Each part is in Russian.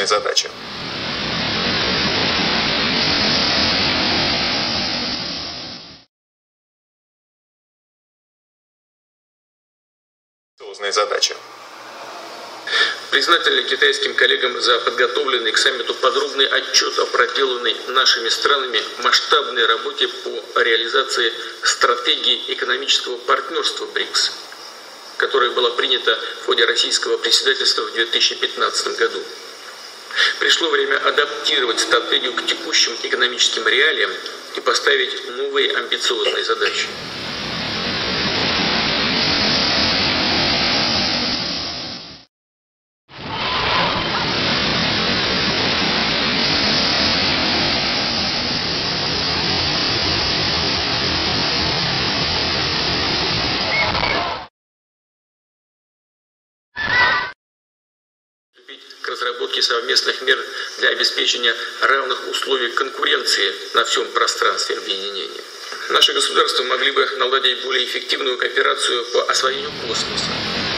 задачи. Задачи. Признательны китайским коллегам за подготовленный к саммиту подробный отчет о проделанной нашими странами масштабной работе по реализации стратегии экономического партнерства БРИКС, которая была принята в ходе российского председательства в 2015 году. Пришло время адаптировать стратегию к текущим экономическим реалиям и поставить новые амбициозные задачи. К разработке совместных мер для обеспечения равных условий конкуренции на всем пространстве объединения. Наши государства могли бы наладить более эффективную кооперацию по освоению космоса.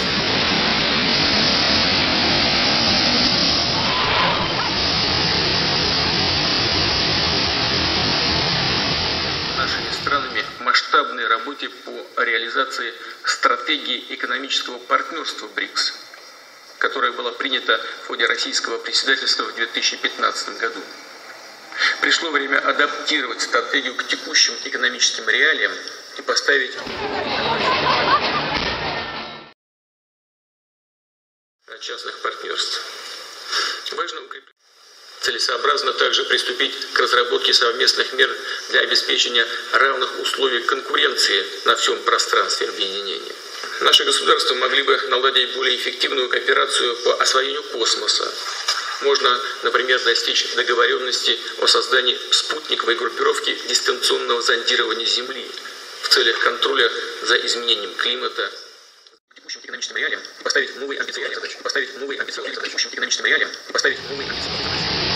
Нашими странами масштабной работе по реализации стратегии экономического партнерства БРИКС, которая была принята в ходе российского председательства в 2015 году. Пришло время адаптировать стратегию к текущим экономическим реалиям и поставить частных партнерств. Важно укреплять. Целесообразно также приступить к разработке совместных мер для обеспечения равных условий конкуренции на всем пространстве объединения. Наши государства могли бы наладить более эффективную кооперацию по освоению космоса. Можно, например, достичь договоренности о создании спутниковой группировки дистанционного зондирования Земли в целях контроля за изменением климата. К текущим экономическим реалиям и поставить новые амбициозные задачи.